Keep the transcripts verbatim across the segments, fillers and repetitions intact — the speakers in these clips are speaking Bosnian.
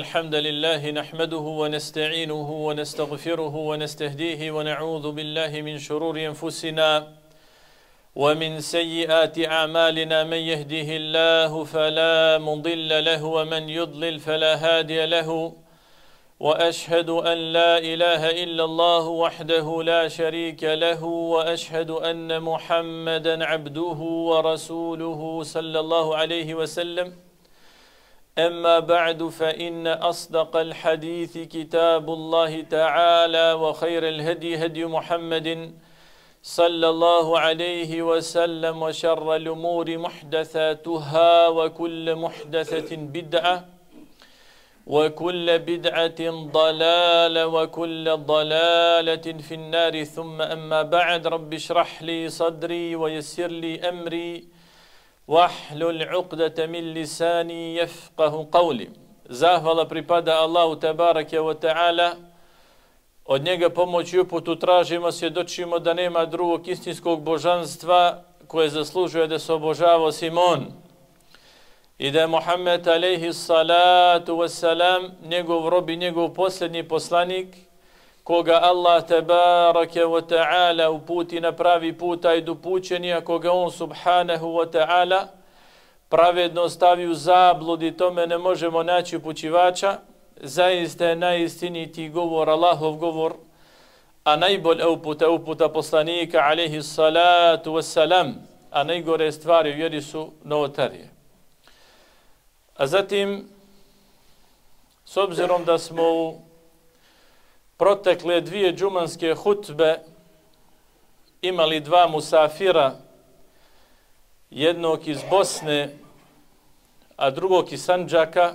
الحمد لله نحمده ونستعينه ونستغفره ونستهديه ونعوذ بالله من شرور أنفسنا ومن سيئات أعمالنا. من يهده الله فلا مضل له ومن يضلل فلا هادي له، وأشهد أن لا إله إلا الله وحده لا شريك له، وأشهد أن محمدا عبده ورسوله صلى الله عليه وسلم. أما بعد، فإن أصدق الحديث كتاب الله تعالى، وخير الهدي هدي محمد صلى الله عليه وسلم، وشر الأمور محدثاتها، وكل محدثة بدعة، وكل بدعة ضلالة، وكل ضلالة في النار. ثم أما بعد، رب اشرح لي صدري ويسر لي أمري واحلul uqdata min lisani yafqahu qawli. Zahvala pripada Allahu tebareke ve taala. Od njega pomoć i uputu tražimo, svjedočimo da nema drugog istinskog božanstva koje zaslužuje da se obožava osim on. I da je Muhammed alejhi salatu wassalam njegov rob i njegov posljednji poslanik, koga Allah tebareke ve ta'ala uputi na pravi put, a i dopućeni, a koga on subhanahu wa ta'ala pravedno stavi u zabludi, tome ne možemo naći upućivača. Zaista je najistinitiji govor Allahov govor, a najbolja uputa uputa poslanika alejhi salatu wassalam, a najgore stvari u vjeri su novotarije. A zatim, s obzirom da smo u protekle dvije džumanske hutbe imali dva musafira, jednog iz Bosne, a drugog iz Sandžaka,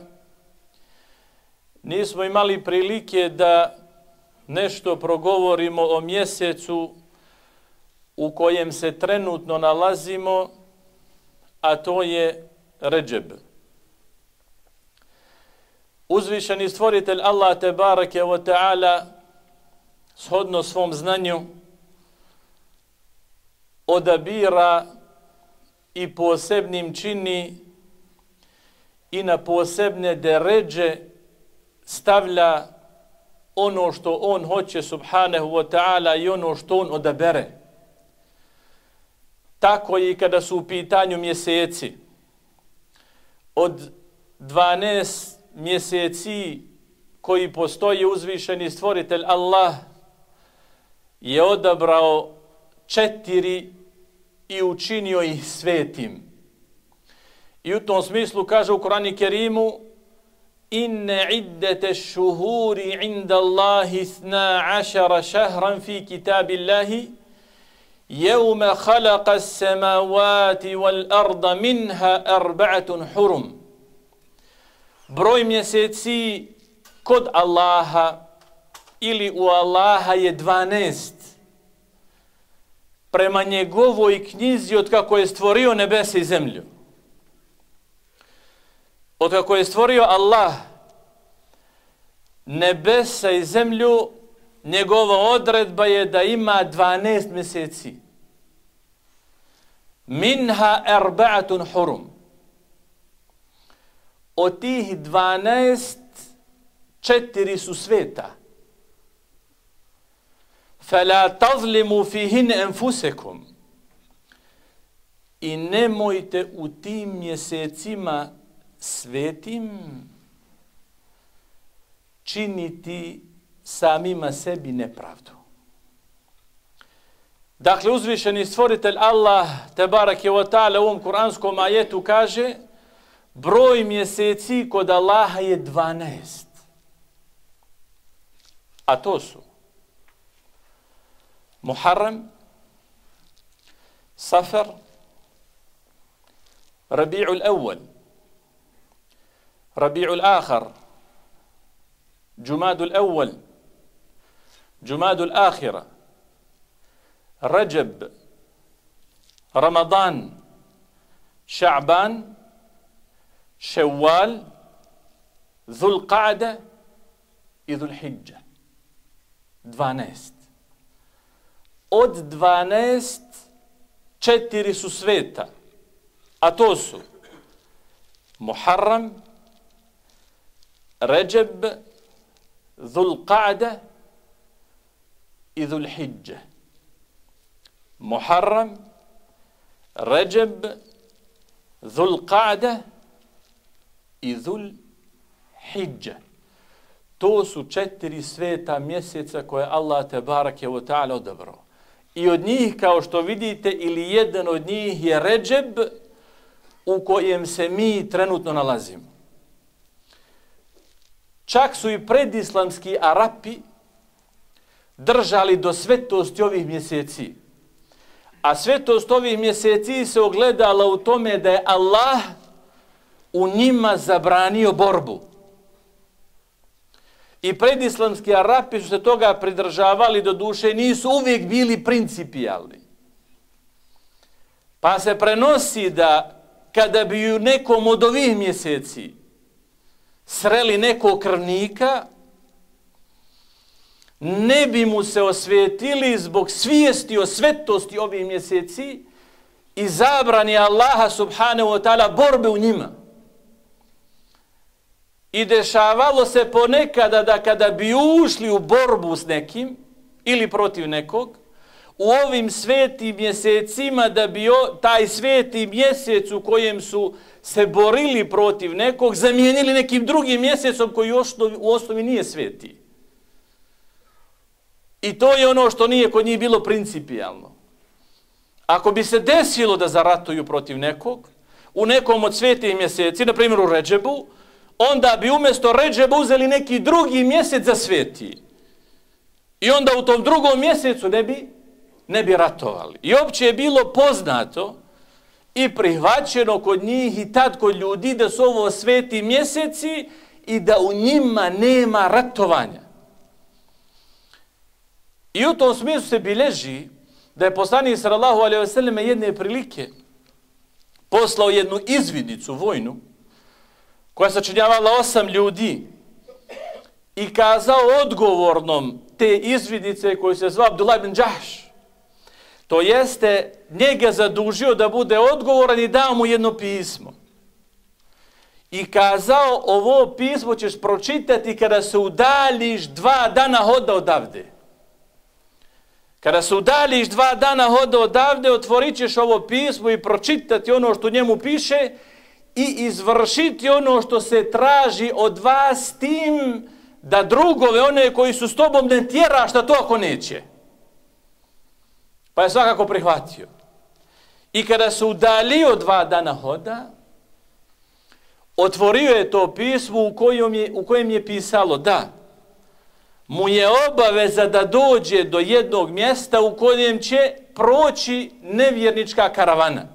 nismo imali prilike da nešto progovorimo o mjesecu u kojem se trenutno nalazimo, a to je Redžeb. Uzvišeni stvoritelj Allah tebareke ve ta'ala shodno svom znanju odabira i posebnim čini i na posebne deređe stavlja ono što on hoće subhanahu wa ta'ala i ono što on odabere. Tako i kada su u pitanju mjeseci. Od dvanaest mjeseci koji postoji, uzvišeni stvoritelj Allah je odabrao četiri i učinio ih svetim. I u tom smislu kaže u Kur'anu Kerimu: inne iddete šuhuri inda Allahi ithna ašara šahran fi kitabillahi jevme khalaqa samavati wal arda minha arba'atun hurum. Broj mjeseci kod Allaha ili u Allaha je dvanaest. Prema njegovoj knjizi od kako je stvorio nebesa i zemlju. Od kako je stvorio Allah nebesa i zemlju, njegova odredba je da ima dvanaest mjeseci. Minha arba'atun hurum. Od tih dvanaest, četiri su sveta. Fala tazlimu fihin enfusekum. I nemojte u tim mjesecima svetim činiti samima sebi nepravdu. Dakle, uzvišeni stvoritelj Allah tebareke ve ta'ala u ovom kuranskom ajetu kaže: broj mjeseci kod Allaha je dvanaest. A to su Muharram, Safar, Rabi'ul Awwal, Rabi'ul Akhar, Jumadul Awwal, Jumadul Akhira, Rajab, Ramadan, Ša'ban, Ševval, Dhul Qa'da i Dhul Hidža. dvanaest. Od dvanaest, četiri su sveta, a to su Muharram, Ređeb, Dhul Qa'da i Dhul Hidže. Muharram, Ređeb, Dhul Qa'da i Dhul Hidže. To su četiri sveta mjeseca koje Allah tebareke ve ta'ala odabrao. I od njih, kao što vidite, ili jedan od njih je Ređeb, u kojem se mi trenutno nalazimo. Čak su i predislamski Arapi držali do svetosti ovih mjeseci. A svetost ovih mjeseci se ogledala u tome da je Allah u njima zabranio borbu. I predislamski Arapi su se toga pridržavali, do duše nisu uvijek bili principijalni. Pa se prenosi da kada bi u nekom od ovih mjeseci sreli nekog krvnika, ne bi mu se osvetili zbog svijesti o svetosti ovih mjeseci i zabrani Allaha subhanahu wa ta'ala borbe u njima. I dešavalo se ponekada da kada bi ušli u borbu s nekim ili protiv nekog, u ovim svetim mjesecima da bi taj sveti mjesec u kojem su se borili protiv nekog zamijenili nekim drugim mjesecom koji u osnovi nije sveti. I to je ono što nije kod njih bilo principijalno. Ako bi se desilo da zaratuju protiv nekog, u nekom od svetih mjeseci, na primjer u Ređebu, onda bi umjesto Ređeba uzeli neki drugi mjesec za sveti. I onda u tom drugom mjesecu ne bi, ne bi ratovali. I opće je bilo poznato i prihvaćeno kod njih i tad kod ljudi da su ovo sveti mjeseci i da u njima nema ratovanja. I u tom smislu se bilježi da je poslanik sallallahu alejhi ve sellem jedne prilike poslao jednu izvidnicu vojnu koja sačinjavala osam ljudi i kazao odgovornom te izvidnice koji se zvao Abdullah ibn Đahš, to jeste njega zadužio da bude odgovoran i dao mu jedno pismo. I kazao, ovo pismo ćeš pročitati kada se udaljiš dva dana hoda odavde. Kada se udaljiš dva dana hoda odavde, otvorit ćeš ovo pismo i pročitati ono što njemu piše i izvršiti ono što se traži od vas tim da drugove, one koji su s tobom, ne tjeraš da to ako neće. Pa je svakako prihvatio. I kada se udaljio dva dana hoda, otvorio je to pismo u kojem je, u kojem je pisalo da mu je obaveza da dođe do jednog mjesta u kojem će proći nevjernička karavana.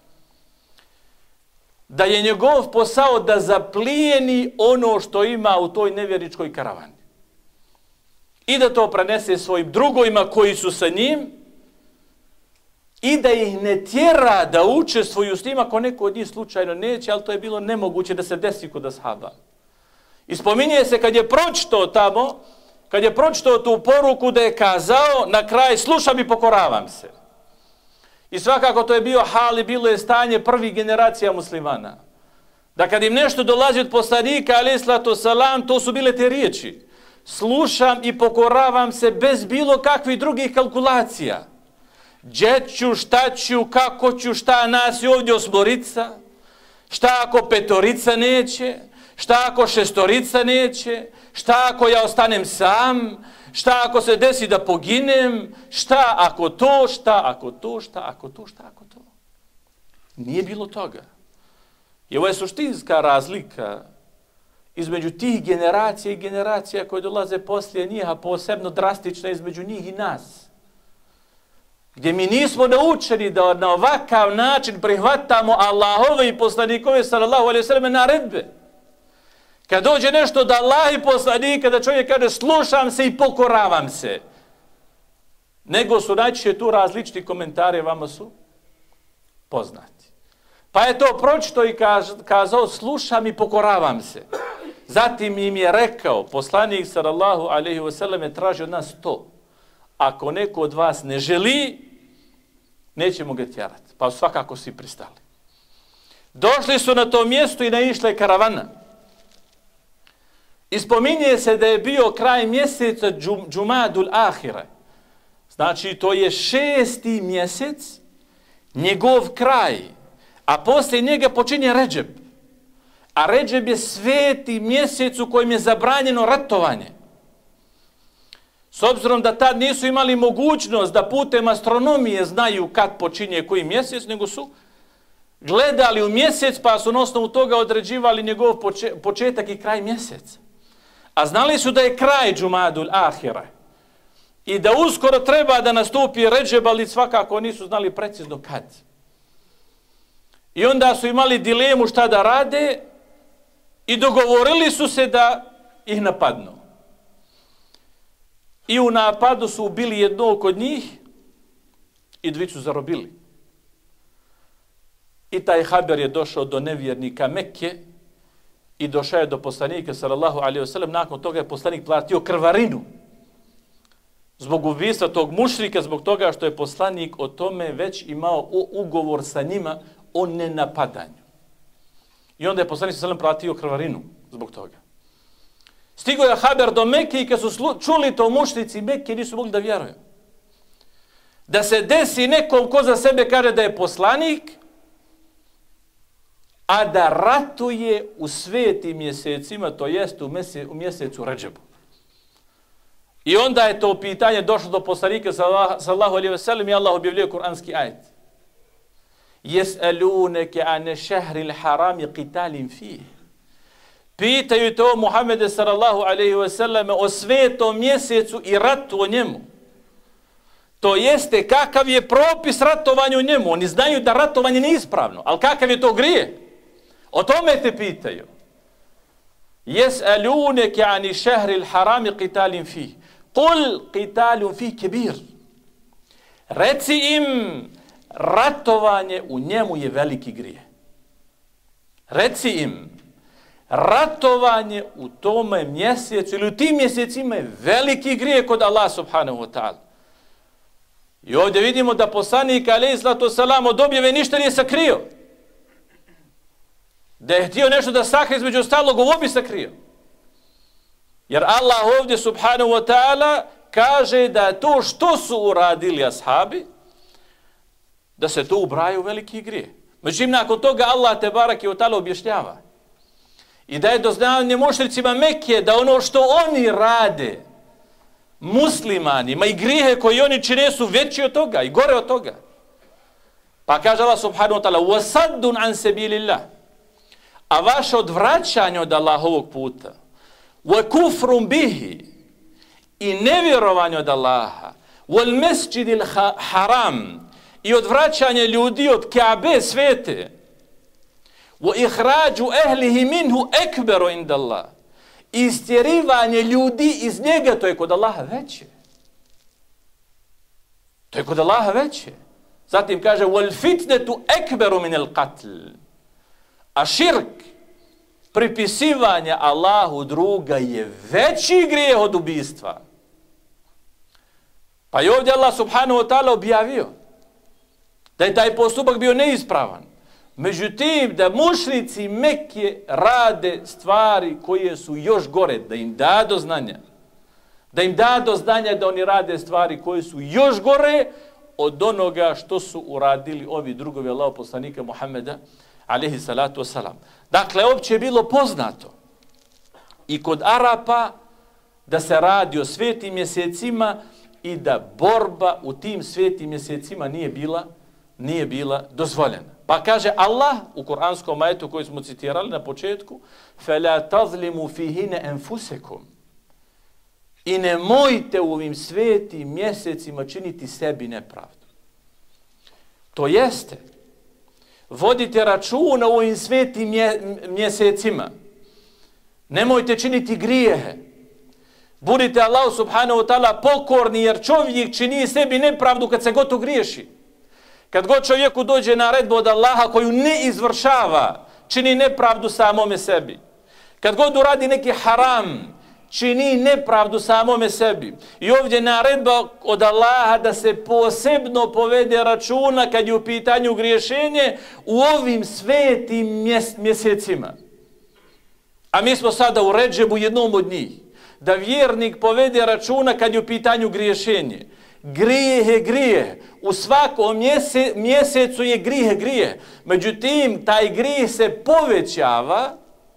Da je njegov posao da zaplijeni ono što ima u toj nevjerničkoj karavani. I da to prenese svojim drugovima koji su sa njim i da ih ne tjera da učestvuju s njim ako neko od njih slučajno neće, ali to je bilo nemoguće da se desi kod ashaba. I spominje se kad je pročitao tamo, kad je pročitao tu poruku da je kazao na kraj slušam i pokoravam se. I svakako to je bio hal i bilo je stanje prvih generacija muslimana. Da kad im nešto dolazi od poslanika, alejhiselatu selam, to su bile te riječi. Slušam i pokoravam se bez bilo kakvih drugih kalkulacija. Gdje ću, šta ću, kako ću, šta nas je ovdje osmorica, šta ako petorica neće, šta ako šestorica neće, šta ako ja ostanem sam, šta ako se desi da poginem, šta ako to, šta ako to, šta ako to, šta ako to. Nije bilo toga. I ovo je suštinska razlika između tih generacija i generacija koje dolaze poslije njih, a posebno drastična između njih i nas. Gdje mi nismo naučeni da na ovakav način prihvatamo Allahove i poslanikove sallallahu alejhi ve sellem naredbe. Kad dođe nešto od Allaha i poslanika, da čovjek kaže slušam se i pokoravam se. Nego su najčešće tu različiti komentari, vama su poznati. Pa je to pročito i kazao slušam i pokoravam se. Zatim im je rekao, poslanik sallallahu alejhi ve sellem traži od nas to. Ako neko od vas ne želi, nećemo ga tjerati. Pa svakako svi pristali. Došli su na to mjesto i naišla je karavana. I spominje se da je bio kraj mjeseca Džumadul Ahire. Znači, to je šesti mjesec, njegov kraj, a poslije njega počinje Redžeb. A Redžeb je sveti mjesec u kojem je zabranjeno ratovanje. S obzirom da tad nisu imali mogućnost da putem astronomije znaju kad počinje koji mjesec, nego su gledali u mjesec pa su na osnovu toga određivali njegov početak i kraj mjeseca. A znali su da je kraj Džumadul Ahire i da uskoro treba da nastupi Redžeb, ali svakako nisu znali precizno kad. I onda su imali dilemu šta da rade i dogovorili su se da ih napadnu. I u napadu su ubili jednog od njih i dvicu zarobili. I taj haber je došao do nevjernika Mekke i došao je do poslanika sallallahu alejhi ve sellem. Nakon toga je poslanik platio krvarinu zbog ubistva tog mušrika, zbog toga što je poslanik o tome već imao ugovor sa njima o nenapadanju. I onda je poslanik sallallahu alejhi ve sellem platio krvarinu zbog toga. Stigao je haber do Mekke i kad su čuli to mušrici Mekke nisu mogli da vjeruju. Da se desi nekom ko za sebe kaže da je poslanik, a da ratuje u svetim mjesecima, to jest u, mjese, u mjesecu Redžebu. I onda je to pitanje došlo do poslanika sallallahu alejhi ve sellem i Allah objavljuje kuranski ajet. Jes'aluneke ane šehril harami qitalin fih. Pitaju to Muhammede sallallahu alejhi ve sellem o svetom mjesecu i ratu o njemu. To jeste kakav je propis ratovanja u njemu. Oni znaju da ratovanje nije ispravno, ali kakav je to grije? O tome te pitaju. Jes'aluneke ani šehril harami qitalin fih. Kul qitalun fih kebir. Reci im, ratovanje u njemu je veliki grije. Reci im, ratovanje u tome mjesecu ili u tim mjesecima je veliki grije kod Allah subhanahu wa ta'ala. I ovdje vidimo da poslanik alejhi salatu selam od objave ništa nije sakrio. Da je htio nešto da sakrije između ostalog, ovo bi sakrio. Jer Allah ovdje subhanahu wa ta'ala kaže da to što su uradili ashabi, da se to ubraja u veliki grije. Međutim, nakon toga Allah te barake wa ta'ala objašnjava i da je doznanje mušricima Mekke da ono što oni rade muslimanima i grijehe koji oni čine su veći od toga i gore od toga. Pa kaže Allah subhanahu wa ta'ala وَصَدٌ عَنْ سَبِيلِ اللَّهِ, a vaše odvraćanje od Allahovog puta, وَكُفْرٌ بِهِ, i nevjerovanje od Allaha, وَالْمَسْجِدِ الْحَرَامِ, i odvraćanje ljudi od Kaabe svete, وَإِخْرَاجُ أَهْلِهِ مِنْهُ أَكْبَرُ عِنْدَ اللَّهِ, i istjerivanje ljudi iz njega, to je kod Allaha veće. To je kod Allaha veće. Zatim kaže وَالْفِتْنَةُ أَكْبَرُ مِنَ الْقَتْلِ, a širk, pripisivanje Allahu druga je veći grijeh od ubistva. Pa je ovdje Allah subhanahu wa ta'ala objavio da je taj postupak bio neispravan. Međutim, da mušrici Mekke rade stvari koje su još gore, da im da do znanja. Da im da do znanja da oni rade stvari koje su još gore od onoga što su uradili ovi drugovi Allahov poslanika Muhammeda alejhi salatu wasalam. Dakle, opće je bilo poznato i kod Arapa da se radi o svetim mjesecima i da borba u tim svetim mjesecima nije bila, nije bila dozvoljena. Pa kaže Allah u kuranskom ajetu koji smo citirali na početku فَلَا تَظْلِمُوا فِيهِنَ أَنفُسَكُمْ, i nemojte u ovim svetim mjesecima činiti sebi nepravdu. To jeste, vodite računa u ovim svetim mjesecima. Nemojte činiti grijehe. Budite Allah subhanahu wa ta'ala pokorni, jer čovjek čini sebi nepravdu kad se gotovo griješi. Kad god čovjeku dođe naredba od Allaha koju ne izvršava, čini nepravdu samome sebi. Kad god uradi neki haram, čini nepravdu samome sebi. I ovdje naredba od Allaha da se posebno povede računa kad je u pitanju griješenje u ovim svetim mjes mjesecima. A mi smo sada u Redžebu jednom od njih. Da vjernik povede računa kad je u pitanju griješenje. Grijeh je grijeh. U svakom mjese, mjesecu je grijeh grijeh. Međutim, taj grijeh se povećava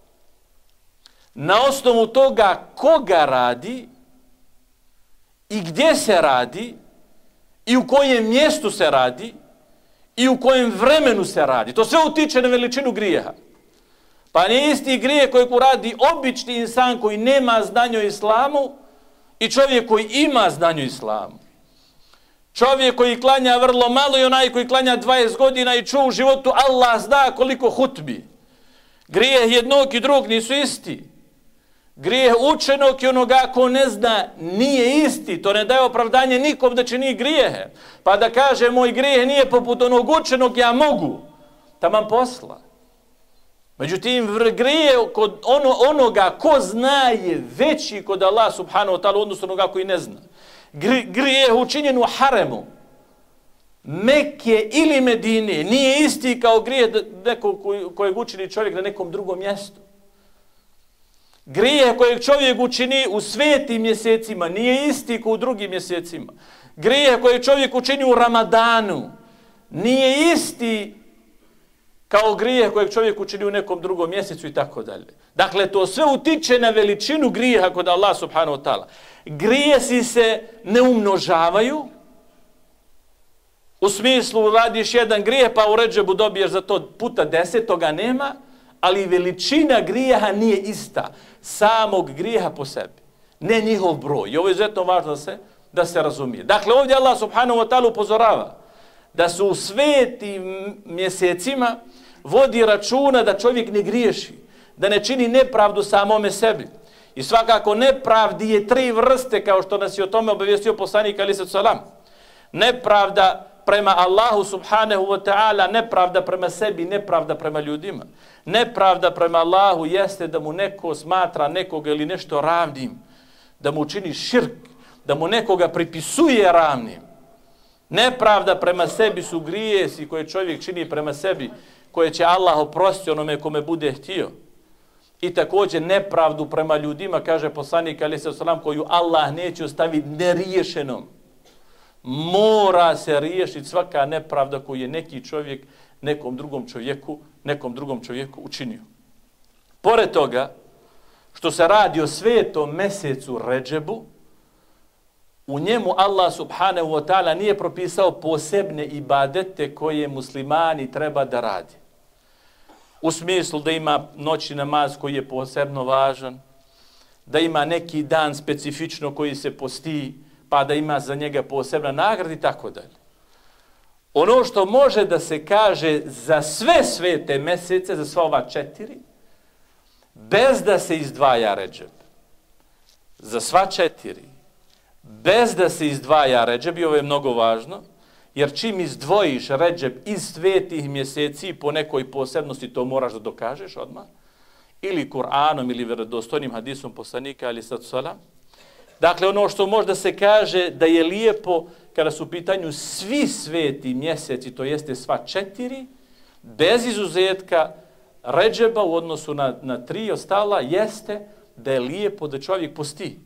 na osnovu toga koga radi i gdje se radi i u kojem mjestu se radi i u kojem vremenu se radi. To sve utiče na veličinu grijeha. Pa nije isti grijeh kojeg uradi obični insan koji nema znanja o islamu i čovjek koji ima znanje o islamu. Čovjek koji klanja vrlo malo i onaj koji klanja dvadeset godina i čuo u životu Allah zna koliko hutbi. Grijeh jednog i drugog nisu isti. Grijeh učenog i onoga ko ne zna nije isti. To ne daje opravdanje nikom da čini grijehe. Pa da kaže moj grijeh nije poput onog učenog, ja mogu. Taman posla. Međutim, grijeh kod ono, onoga ko zna je veći kod Allah subhanahu wa ta'ala odnosno onoga koji ne zna. Grijeh učinjen u haremu Mekke ili Medine nije isti kao grijeh nekog kojeg učini čovjek na nekom drugom mjestu. Grijeh kojeg čovjek učini u svetim mjesecima nije isti kao u drugim mjesecima. Grijeh kojeg čovjek učini u Ramadanu nije isti kao grijeh kojeg čovjek učini u nekom drugom mjesecu i tako dalje. Dakle, to sve utiče na veličinu grijeha kod Allah subhanahu wa ta'ala. Grijesi se ne umnožavaju, u smislu radiš jedan grijeh pa u Redžebu dobiješ za to puta deset, toga nema, ali veličina grijeha nije ista, samog grijeha po sebi, ne njihov broj. I ovo je izuzetno važno da se, da se razumije. Dakle, ovdje Allah subhanahu wa ta'ala upozorava da su u svetim mjesecima vodi računa da čovjek ne griješi, da ne čini nepravdu samome sebi. I svakako nepravdi je tri vrste, kao što nas je o tome obavijestio poslanik alejhi salatu vesselam. Nepravda prema Allahu subhanahu wa ta'ala, nepravda prema sebi, nepravda prema ljudima. Nepravda prema Allahu jeste da mu neko smatra nekoga ili nešto ravnim, da mu čini širk, da mu nekoga pripisuje ravnim. Nepravda prema sebi su grijesi koje čovjek čini prema sebi, koje će Allah oprostiti onome kome bude htio. I također nepravdu prema ljudima, kaže poslanik alejhi salatu vesselam, koju Allah neće ostaviti neriješenom. Mora se riješiti svaka nepravda koju je neki čovjek nekom drugom čovjeku, nekom drugom čovjeku učinio. Pored toga, što se radi o svetom mjesecu Redžebu, u njemu Allah subhanahu wa ta'ala nije propisao posebne ibadete koje muslimani treba da radi. U smislu da ima noćni namaz koji je posebno važan, da ima neki dan specifično koji se posti, pa da ima za njega posebna nagrada i tako dalje. Ono što može da se kaže za sve svete mjesece, za sva ova četiri, bez da se izdvaja Redžeb. Za sva četiri, bez da se izdvaja Redžeb, i ovo je mnogo važno, jer čim izdvojiš Redžeb iz svetih mjeseci po nekoj posebnosti, to moraš da dokažeš odmah, ili Kur'anom ili vjerodostojnim hadisom poslanika alejhi salatu vesselam. Dakle, ono što možda se kaže da je lijepo kada su u pitanju svi sveti mjeseci, to jeste sva četiri, bez izuzetka Redžeba u odnosu na, na tri ostala, jeste da je lijepo da čovjek posti.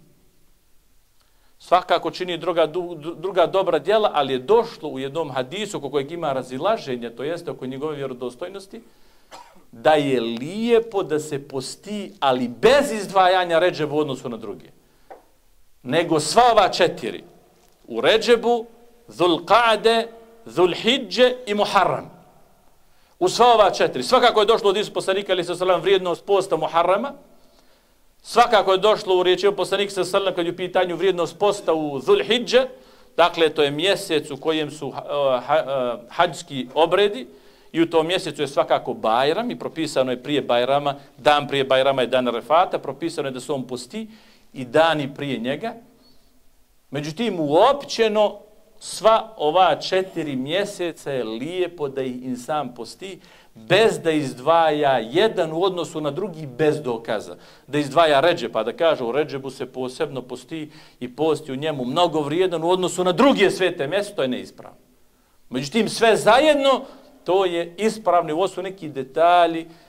Svakako čini druga, druga dobra djela, ali je došlo u jednom hadisu oko kojeg ima razilaženje, to jeste oko njegove vjerodostojnosti, da je lijepo da se posti, ali bez izdvajanja Redžeba u odnosu na druge. Nego sva ova četiri. U Redžebu, Zulqa'de, Zulhidže i Muharram. U sva ova četiri. Svakako je došlo od hadisu poslanika alejhi salatu vesselam vrijednost posta Muharrama. Svakako je došlo u riječi poslanika sallallahu alejhi ve sellem kad je u pitanju vrijednost posta u Zulhidže. Dakle, to je mjesec u kojem su uh, ha, uh, hađski obredi. I u tom mjesecu je svakako Bajram i propisano je prije Bajrama, dan prije Bajrama je dan Arefata, propisano je da se on posti i dani prije njega. Međutim, uopćeno sva ova četiri mjeseca je lijepo da ih insan posti bez da izdvaja jedan u odnosu na drugi bez dokaza. Da izdvaja Redžeb, pa da kaže u Redžebu se posebno posti i posti u njemu mnogo vrijedan u odnosu na druge svete mjesece, to je neispravno. Međutim, sve zajedno to je ispravno, ovo su neki detalji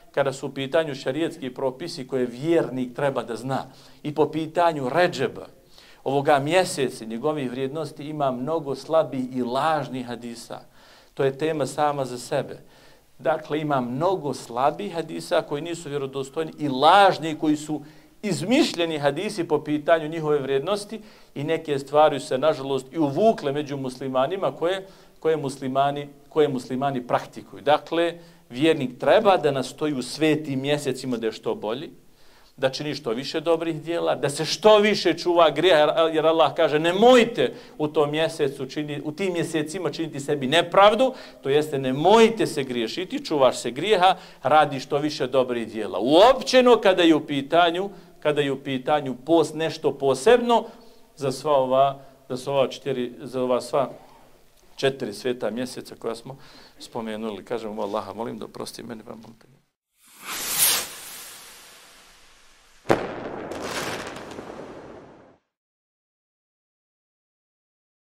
kada su u pitanju šarijetski propisi koje vjernik treba da zna. I po pitanju Redžeba, ovoga mjeseca, njegovih vrijednosti, ima mnogo slabih i lažnih hadisa. To je tema sama za sebe. Dakle, ima mnogo slabih hadisa koji nisu vjerodostojni i lažni koji su izmišljeni hadisi po pitanju njihove vrijednosti i neke stvari se, nažalost, i uvukle među muslimanima koje, koje, muslimani, koje muslimani praktikuju. Dakle, vjernik treba da nastoji u svetim mjesecima da je što bolji, da čini što više dobrih djela, da se što više čuva grijeha, jer Allah kaže nemojte u tom mjesecu čini, u tim mjesecima činiti sebi nepravdu, to jeste nemojte se griješiti, čuvaš se grijeha, radi što više dobrih djela. Uopćeno kada je u pitanju, kada je u pitanju post nešto posebno za sva ova, za sva ova četiri, za ova sva četiri sveta mjeseca koja smo spomenuli. Kažemo Allaha, molim da oprosti meni vam.